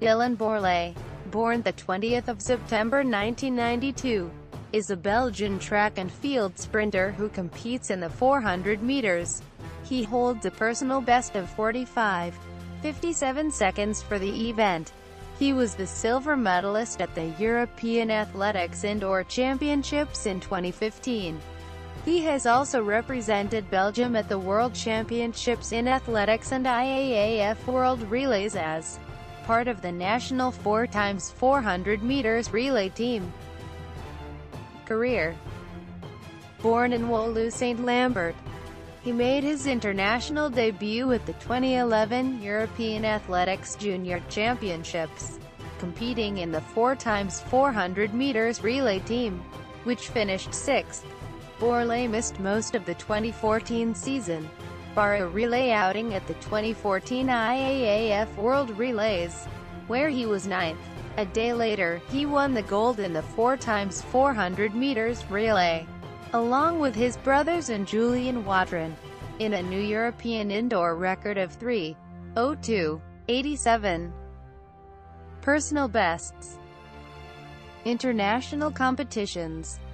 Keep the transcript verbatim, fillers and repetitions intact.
Dylan Bourlet, born the twentieth of September nineteen ninety-two, is a Belgian track and field sprinter who competes in the four hundred meters. He holds a personal best of forty-five point five seven seconds for the event. He was the silver medalist at the European Athletics Indoor Championships in twenty fifteen. He has also represented Belgium at the World Championships in Athletics and I A A F World Relays as part of the national four by four hundred meters relay team. Career. Born in Woluwe-Saint-Lambert, he made his international debut at the twenty eleven European Athletics Junior Championships, competing in the four by four hundred meters relay team, which finished sixth. Bourlet missed most of the twenty fourteen season, bar a relay outing at the twenty fourteen I A A F World Relays, where he was ninth. A day later, he won the gold in the four by four hundred meters relay, along with his brothers and Julien Wautrin, in a new European indoor record of three oh two eighty-seven. Personal bests. International competitions.